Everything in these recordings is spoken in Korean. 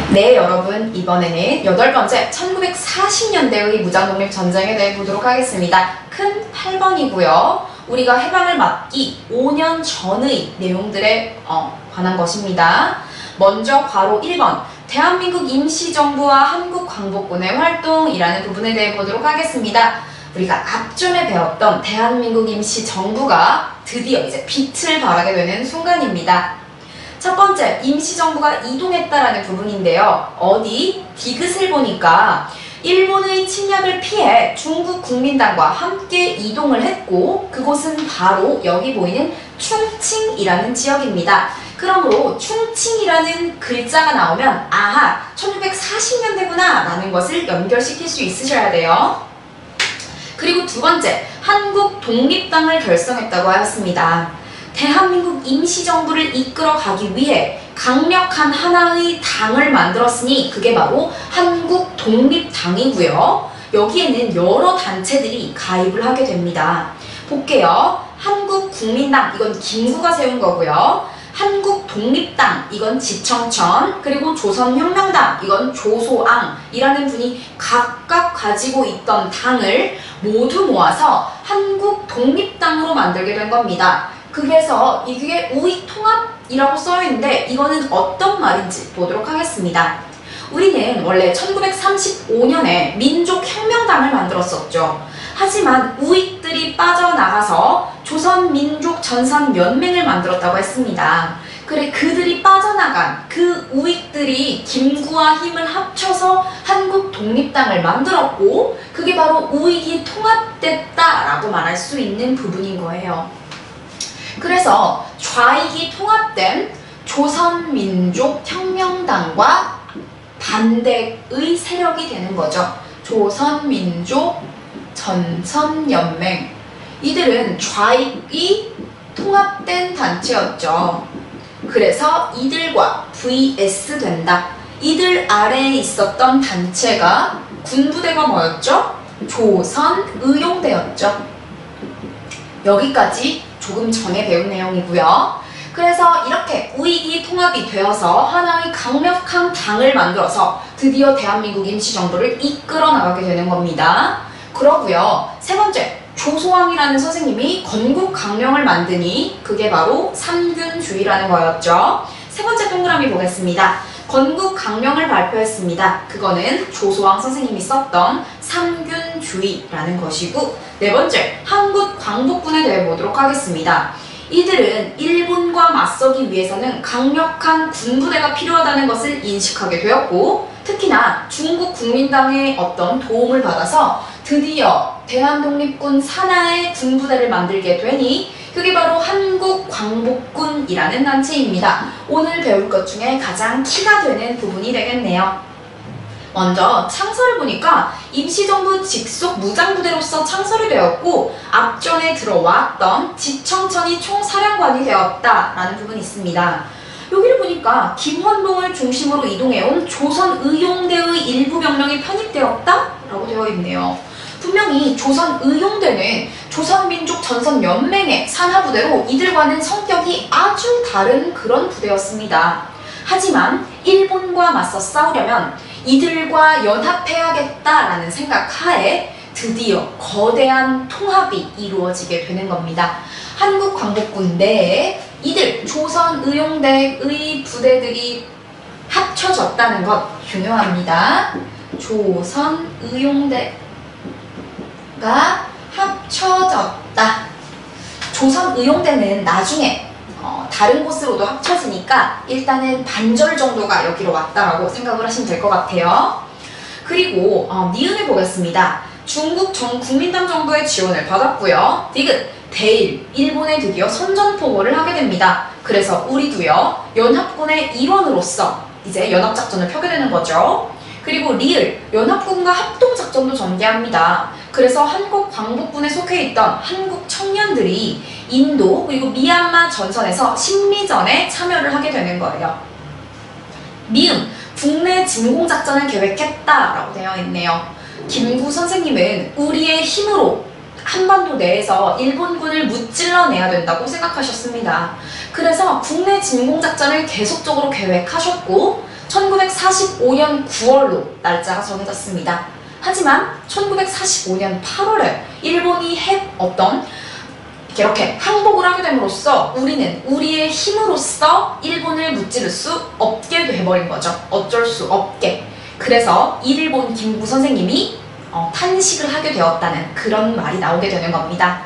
네, 여러분, 이번에는 8번째 1940년대의 무장독립전쟁에 대해 보도록 하겠습니다. 큰 8번이고요. 우리가 해방을 맞기 5년 전의 내용들에 관한 것입니다. 먼저 바로 1번 대한민국 임시정부와 한국광복군의 활동이라는 부분에 대해 보도록 하겠습니다. 우리가 앞전에 배웠던 대한민국 임시정부가 드디어 이제 빛을 발하게 되는 순간입니다. 첫 번째, 임시정부가 이동했다라는 부분인데요. 어디? 디귿을 보니까 일본의 침략을 피해 중국 국민당과 함께 이동을 했고 그곳은 바로 여기 보이는 충칭이라는 지역입니다. 그러므로 충칭이라는 글자가 나오면 아하, 1940년대구나 라는 것을 연결시킬 수 있으셔야 돼요. 그리고 두 번째, 한국 독립당을 결성했다고 하였습니다. 대한민국 임시정부를 이끌어가기 위해 강력한 하나의 당을 만들었으니 그게 바로 한국독립당이고요. 여기에는 여러 단체들이 가입을 하게 됩니다. 볼게요. 한국국민당, 이건 김구가 세운 거고요. 한국독립당, 이건 지청천, 그리고 조선혁명당, 이건 조소앙이라는 분이 각각 가지고 있던 당을 모두 모아서 한국독립당으로 만들게 된 겁니다. 그래서 이게 우익통합이라고 써있는데 이거는 어떤 말인지 보도록 하겠습니다. 우리는 원래 1935년에 민족혁명당을 만들었었죠. 하지만 우익들이 빠져나가서 조선민족전선연맹을 만들었다고 했습니다. 그래, 그들이 빠져나간 그 우익들이 김구와 힘을 합쳐서 한국독립당을 만들었고 그게 바로 우익이 통합됐다라고 말할 수 있는 부분인 거예요. 그래서 좌익이 통합된 조선민족혁명당과 반대의 세력이 되는 거죠. 조선민족전선연맹. 이들은 좌익이 통합된 단체였죠. 그래서 이들과 vs 된다. 이들 아래에 있었던 단체가 군부대가 뭐였죠? 조선의용대였죠. 여기까지 조금 전에 배운 내용이고요. 그래서 이렇게 우익이 통합이 되어서 하나의 강력한 당을 만들어서 드디어 대한민국 임시정부를 이끌어 나가게 되는 겁니다. 그러고요. 세 번째, 조소왕이라는 선생님이 건국강령을 만드니 그게 바로 삼균주의라는 거였죠. 세 번째 동그라미 보겠습니다. 건국강령을 발표했습니다. 그거는 조소왕 선생님이 썼던 삼균주의라는 것이고, 네 번째, 한국광복군에 대해 보도록 하겠습니다. 이들은 일본과 맞서기 위해서는 강력한 군부대가 필요하다는 것을 인식하게 되었고 특히나 중국 국민당의 어떤 도움을 받아서 드디어 대한독립군 산하의 군부대를 만들게 되니 그게 바로 한국광복군이라는 단체입니다. 오늘 배울 것 중에 가장 키가 되는 부분이 되겠네요. 먼저 창설을 보니까 임시정부 직속 무장부대로서 창설이 되었고 앞전에 들어왔던 지청천이 총사령관이 되었다라는 부분이 있습니다. 여기를 보니까 김헌봉을 중심으로 이동해온 조선의용대의 일부 병력이 편입되었다라고 되어 있네요. 분명히 조선의용대는 조선민족전선연맹의 산하부대로 이들과는 성격이 아주 다른 그런 부대였습니다. 하지만 일본과 맞서 싸우려면 이들과 연합해야겠다라는 생각하에 드디어 거대한 통합이 이루어지게 되는 겁니다. 한국광복군 내에 이들 조선의용대의 부대들이 합쳐졌다는 것 중요합니다. 조선의용대가 합쳐졌다. 조선의용대는 나중에 다른 곳으로도 합쳐지니까 일단은 반절 정도가 여기로 왔다라고 생각을 하시면 될 것 같아요. 그리고 니은을 보겠습니다. 중국 국민당 정부의 지원을 받았고요. 디귿, 대일, 일본에 드디어 선전포고를 하게 됩니다. 그래서 우리도요, 연합군의 일원으로서 이제 연합작전을 펴게 되는 거죠. 그리고 리을, 연합군과 합동작전도 전개합니다. 그래서 한국광복군에 속해 있던 한국 청년들이 인도 그리고 미얀마 전선에서 심리전에 참여를 하게 되는 거예요. 미음, 국내 진공작전을 계획했다라고 되어 있네요. 김구 선생님은 우리의 힘으로 한반도 내에서 일본군을 무찔러내야 된다고 생각하셨습니다. 그래서 국내 진공작전을 계속적으로 계획하셨고 1945년 9월로 날짜가 정해졌습니다. 하지만 1945년 8월에 일본이 이렇게 항복을 하게 됨으로써 우리는 우리의 힘으로써 일본을 무찌를 수 없게 돼버린 거죠. 어쩔 수 없게. 그래서 일본 김구 선생님이 탄식을 하게 되었다는 그런 말이 나오게 되는 겁니다.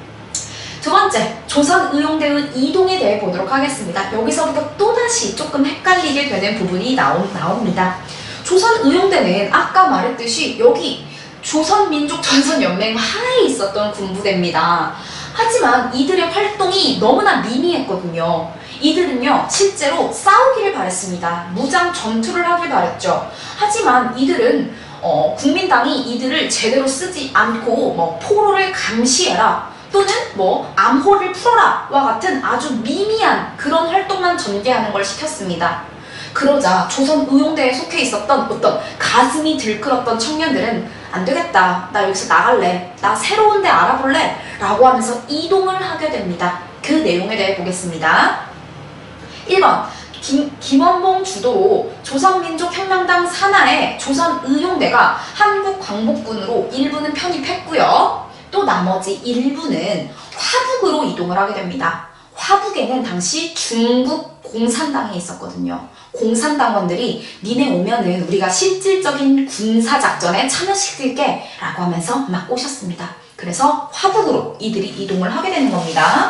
두 번째, 조선의용대의 이동에 대해 보도록 하겠습니다. 여기서부터 또다시 조금 헷갈리게 되는 부분이 나옵니다. 조선의용대는 아까 말했듯이 여기 조선민족전선연맹 하에 있었던 군부대입니다. 하지만 이들의 활동이 너무나 미미했거든요. 이들은요, 실제로 싸우기를 바랬습니다. 무장 전투를 하길 바랬죠. 하지만 이들은 국민당이 이들을 제대로 쓰지 않고 포로를 감시해라 또는 암호를 풀어라 와 같은 아주 미미한 그런 활동만 전개하는 걸 시켰습니다. 그러자 조선의용대에 속해 있었던 어떤 가슴이 들끓었던 청년들은 안 되겠다, 나 여기서 나갈래, 나 새로운 데 알아볼래 라고 하면서 이동을 하게 됩니다. 그 내용에 대해 보겠습니다. 1번 김원봉 주도로 조선민족혁명당 산하의 조선의용대가 한국광복군으로 일부는 편입했고요. 또 나머지 일부는 화북으로 이동을 하게 됩니다. 화북에는 당시 중국 공산당이 있었거든요. 공산당원들이 니네 오면은 우리가 실질적인 군사작전에 참여시킬게 라고 하면서 막 오셨습니다. 그래서 화북으로 이들이 이동을 하게 되는 겁니다.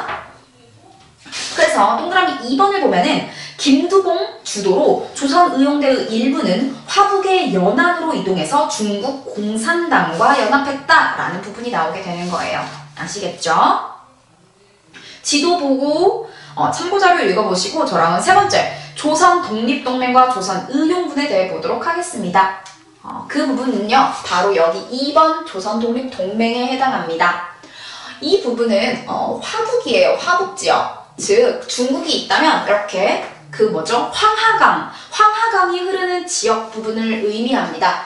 그래서 동그라미 2번을 보면은 김두봉 주도로 조선의용대의 일부는 화북의 연안으로 이동해서 중국 공산당과 연합했다라는 부분이 나오게 되는 거예요. 아시겠죠? 지도 보고 참고자료 읽어보시고 저랑은 세 번째 조선독립동맹과 조선의용군에 대해 보도록 하겠습니다. 그 부분은요, 바로 여기 2번 조선독립동맹에 해당합니다. 이 부분은 화북이에요. 화북지역. 즉 중국이 있다면 이렇게 황하강이 흐르는 지역 부분을 의미합니다.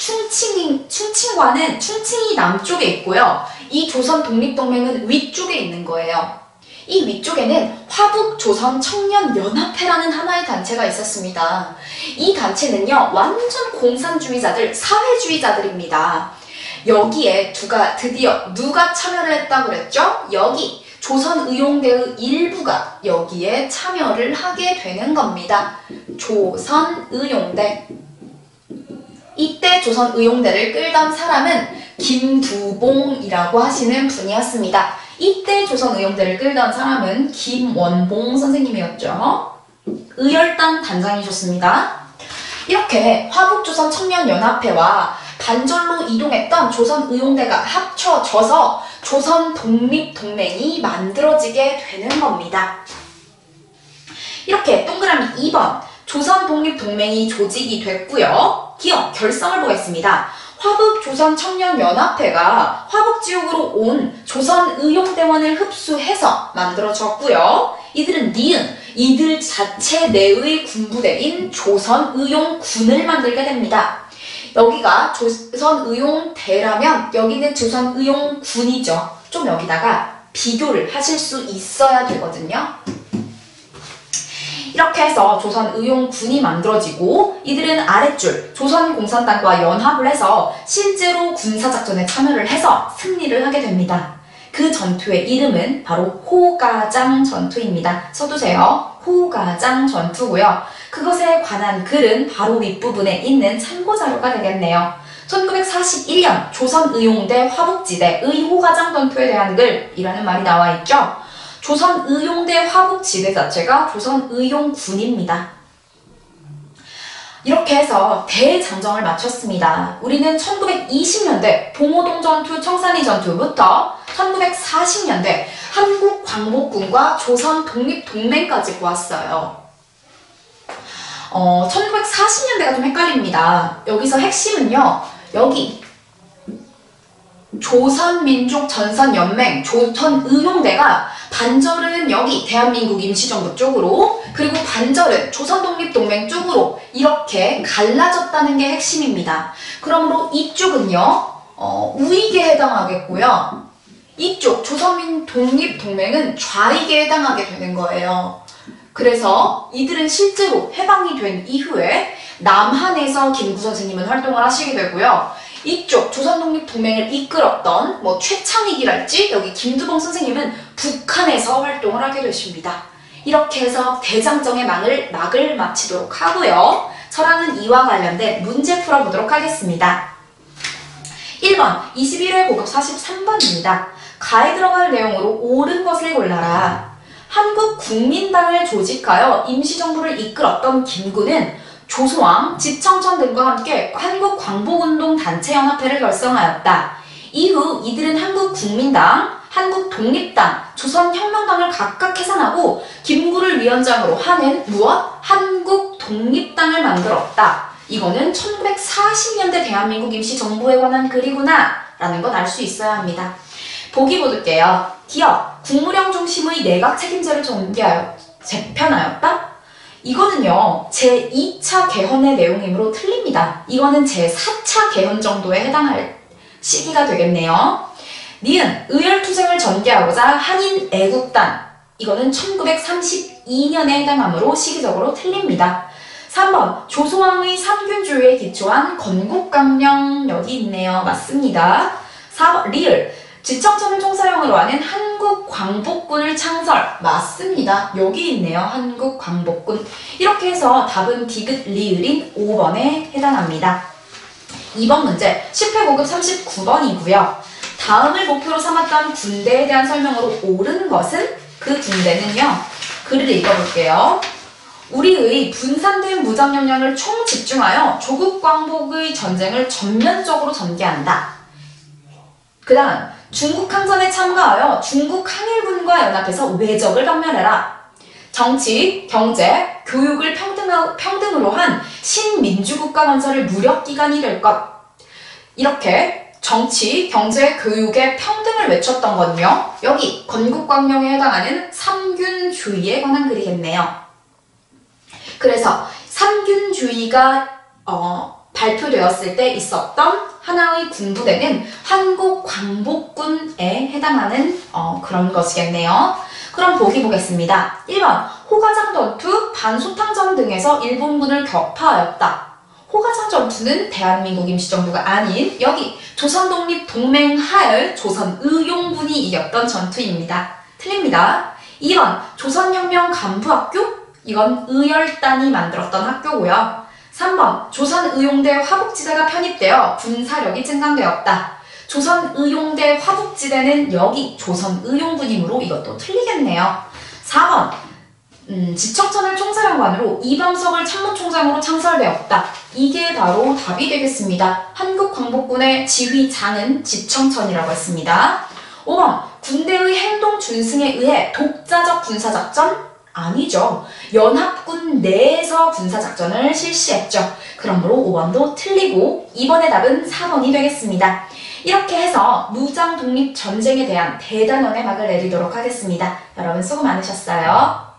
충칭과는 충칭이 남쪽에 있고요. 이 조선독립동맹은 위쪽에 있는 거예요. 이 위쪽에는 화북조선청년연합회라는 하나의 단체가 있었습니다. 이 단체는요, 완전 공산주의자들, 사회주의자들입니다. 여기에 드디어 누가 참여를 했다고 그랬죠? 여기 조선의용대의 일부가 여기에 참여를 하게 되는 겁니다. 조선의용대. 이때 조선의용대를 끌던 사람은 김두봉이라고 하시는 분이었습니다. 이때 조선의용대를 끌던 사람은 김원봉 선생님이었죠. 의열단 단장이셨습니다. 이렇게 화북조선청년연합회와 반절로 이동했던 조선의용대가 합쳐져서 조선독립동맹이 만들어지게 되는 겁니다. 이렇게 동그라미 2번 조선독립동맹이 조직이 됐고요. 기업 결성을 보겠습니다. 화북조선청년연합회가 화북지역으로 온 조선의용대원을 흡수해서 만들어졌고요. 이들은 이들 자체 내의 군부대인 조선의용군을 만들게 됩니다. 여기가 조선의용대라면 여기는 조선의용군이죠. 좀 여기다가 비교를 하실 수 있어야 되거든요. 이렇게 해서 조선의용군이 만들어지고 이들은 아랫줄 조선공산당과 연합을 해서 실제로 군사작전에 참여를 해서 승리를 하게 됩니다. 그 전투의 이름은 바로 호가장 전투입니다. 써두세요. 호가장 전투고요. 그것에 관한 글은 바로 윗부분에 있는 참고자료가 되겠네요. 1941년 조선의용대 화북지대 호가장 전투에 대한 글이라는 말이 나와 있죠. 조선의용대 화북지대 자체가 조선의용군입니다. 이렇게 해서 대장정을 마쳤습니다. 우리는 1920년대 봉오동 전투, 청산리 전투부터 1940년대 한국광복군과 조선독립동맹까지 보았어요. 1940년대가 좀 헷갈립니다. 여기서 핵심은요, 여기 조선민족전선연맹, 조선의용대가 반절은 여기 대한민국 임시정부 쪽으로, 그리고 반절은 조선독립동맹 쪽으로 이렇게 갈라졌다는 게 핵심입니다. 그러므로 이쪽은요, 우익에 해당하겠고요. 이쪽 조선민독립동맹은 좌익에 해당하게 되는 거예요. 그래서 이들은 실제로 해방이 된 이후에 남한에서 김구 선생님은 활동을 하시게 되고요. 이쪽 조선독립동맹을 이끌었던 최창익이랄지 여기 김두봉 선생님은 북한에서 활동을 하게 되십니다. 이렇게 해서 대장정의 막을 마치도록 하고요. 설화는 이와 관련된 문제 풀어보도록 하겠습니다. 1번 21회 고급 43번입니다. 가에 들어갈 내용으로 옳은 것을 골라라. 한국국민당을 조직하여 임시정부를 이끌었던 김구는 조소왕, 지청천 등과 함께 한국광복운동 단체연합회를 결성하였다. 이후 이들은 한국국민당, 한국독립당, 조선혁명당을 각각 해산하고 김구를 위원장으로 하는 한국독립당을 만들었다. 이거는 1940년대 대한민국 임시정부에 관한 글이구나 라는 건 알 수 있어야 합니다. 보기 보둘게요. 기업, 국무령 중심의 내각 책임제를 전개하여 재편하였다? 이거는요, 제2차 개헌의 내용이므로 틀립니다. 이거는 제4차 개헌 정도에 해당할 시기가 되겠네요. 니은, 의열투쟁을 전개하고자 한인 애국단. 이거는 1932년에 해당하므로 시기적으로 틀립니다. 3번, 조소왕의 삼균주의에 기초한 건국강령. 여기 있네요. 맞습니다. 4번, 리을. 지청천을 총사령으로 하는 한국광복군을 창설. 맞습니다. 여기 있네요. 한국광복군. 이렇게 해서 답은 디귿 리을인 5번에 해당합니다. 2번 문제 10회 고급 39번이고요. 다음을 목표로 삼았던 군대에 대한 설명으로 옳은 것은? 그 군대는요. 글을 읽어볼게요. 우리의 분산된 무장력량을 총집중하여 조국광복의 전쟁을 전면적으로 전개한다. 그 다음 중국 항전에 참가하여 중국 항일군과 연합해서 외적을 박멸해라. 정치, 경제, 교육을 평등으로 한 신민주국가 건설을 무력기간이 될 것. 이렇게 정치, 경제, 교육의 평등을 외쳤던 건요. 여기 건국광령에 해당하는 삼균주의에 관한 글이겠네요. 그래서 삼균주의가 발표되었을 때 있었던 하나의 군부대는 한국광복군에 해당하는 그런 것이겠네요. 그럼 보기 보겠습니다. 1번 호가장 전투, 반소탕전 등에서 일본군을 격파하였다. 호가장 전투는 대한민국 임시정부가 아닌 여기 조선독립동맹 하에 조선의용군이 이겼던 전투입니다. 틀립니다. 2번 조선혁명 간부학교? 이건 의열단이 만들었던 학교고요. 3번 조선의용대 화북지대가 편입되어 군사력이 증강되었다. 조선의용대 화북지대는 여기 조선의용군이므로 이것도 틀리겠네요. 4번 지청천을 총사령관으로 이범석을 참모총장으로 창설되었다. 이게 바로 답이 되겠습니다. 한국광복군의 지휘장은 지청천이라고 했습니다. 5번 군대의 행동 준승에 의해 독자적 군사작전? 아니죠. 연합군 내에서 군사작전을 실시했죠. 그러므로 5번도 틀리고 2번의 답은 4번이 되겠습니다. 이렇게 해서 무장독립전쟁에 대한 대단원의 막을 내리도록 하겠습니다. 여러분 수고 많으셨어요.